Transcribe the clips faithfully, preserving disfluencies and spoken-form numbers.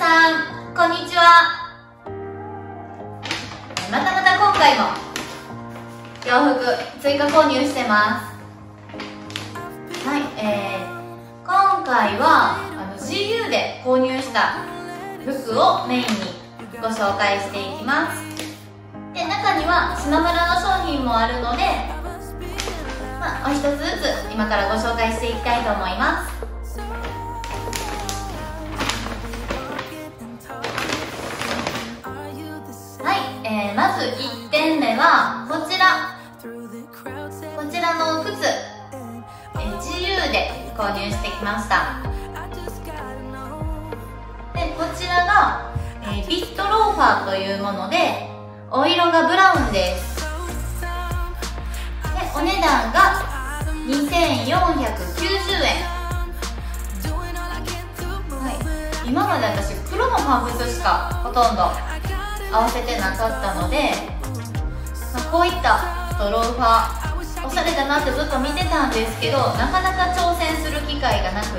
さん、こんにちは。またまた今回も洋服追加購入してます。はい、えー、今回はあの ジーユー で購入した服をメインにご紹介していきます。で、中にはしまむらの商品もあるので、まあ、お一つずつ今からご紹介していきたいと思います。はい、えー、まずいってんめはこちらこちらの靴、えー、ジーユー で購入してきました。で、こちらが、えー、ビットローファーというもので、お色がブラウンです。で、お値段がにせんよんひゃくきゅうじゅうえん。はい、今まで私黒のパンプスしかほとんど合わせてなかったので、まあ、こういったローファーおしゃれだなってずっと見てたんですけど、なかなか挑戦する機会がなくって、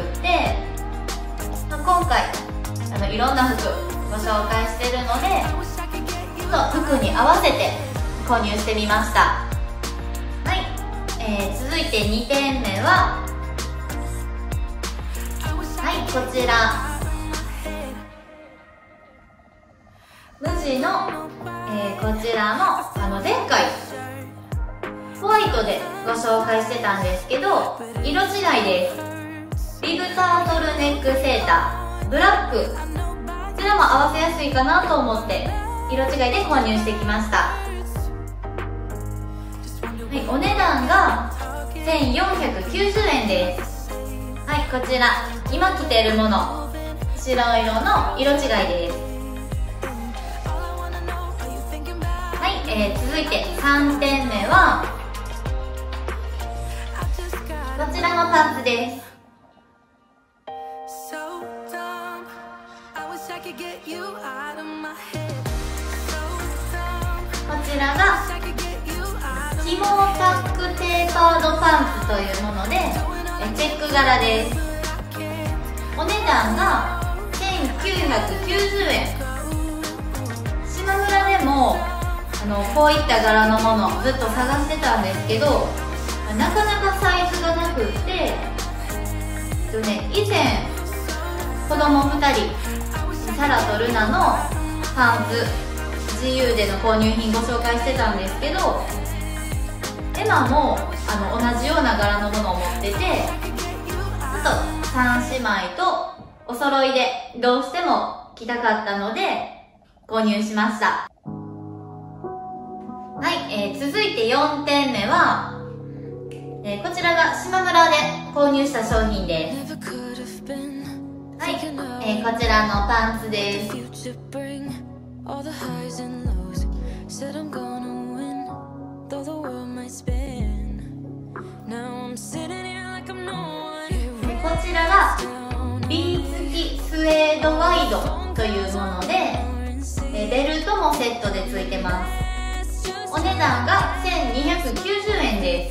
まあ、今回あのいろんな服ご紹介してるので、ちょっと服に合わせて購入してみました。はい、えー、続いてにてんめははいこちら無地の、えー、こちらもあの前回ホワイトでご紹介してたんですけど、色違いです。ビブタートルネックセーターブラック、こちらも合わせやすいかなと思って色違いで購入してきました。はい、お値段がせんよんひゃくきゅうじゅうえんです。はい、こちら今着てるもの白色の色違いです。はい、えー、続いてさんてんめはこちらのパンツです。こちらがひもタックテーパードパンツというものでチェック柄です。お値段がせんきゅうひゃくきゅうじゅうえん。しまむらでもあのこういった柄のものずっと探してたんですけど、なかなかサイズがなくって、えっとね、以前子供ふたりサラとルナのパンツ ジーユー での購入品ご紹介してたんですけど、エマもあの同じような柄のものを持ってて、あとさん姉妹とお揃いでどうしても着たかったので購入しました。はい、えー、続いてよんてんめは、えー、こちらがしまむらで購入した商品です。はい、えー、こちらのパンツです。こちらが瓶付きスウェードワイドというもので、ベルトもセットで付いてます。お値段がせんにひゃくきゅうじゅうえんです。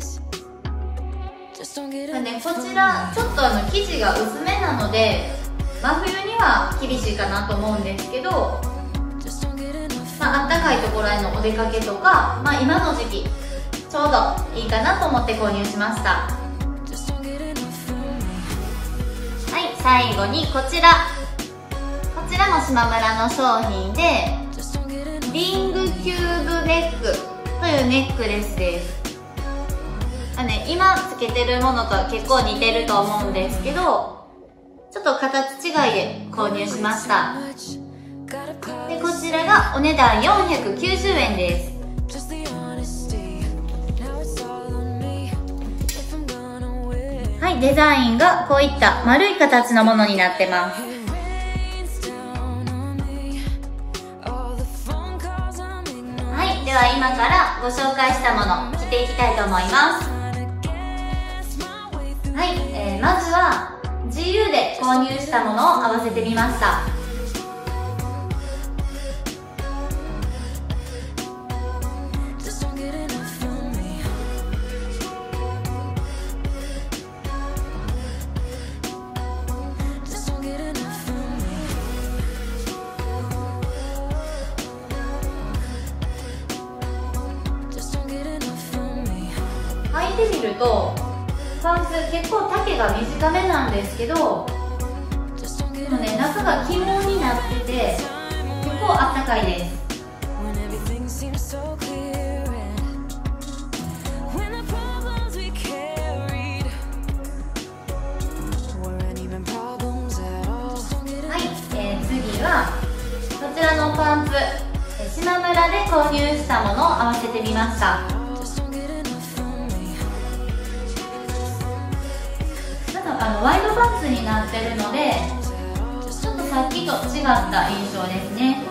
ね、こちらちょっとあの生地が薄めなので真冬には厳しいかなと思うんですけど、まあったかいところへのお出かけとか、まあ、今の時期ちょうどいいかなと思って購入しました。はい、最後にこちらこちらもしまむらの商品でリングキューブネックというネックレスです。あ、ね、今つけてるものと結構似てると思うんですけど、ちょっと形違いで購入しました。で、こちらがお値段よんひゃくきゅうじゅうえんです。はい、デザインがこういった丸い形のものになってます。はい、では今からご紹介したもの着ていきたいと思います。はい、えー、まずは ジーユー で購入したものを合わせてみました。 てみるとパンツ結構丈が短めなんですけど、でもね、中が起毛になってて結構あったかいです。はい、えー、次はこちらのパンツ、しまむらで購入したものを合わせてみました。あのワイドパンツになってるので、ちょっとさっきと違った印象ですね。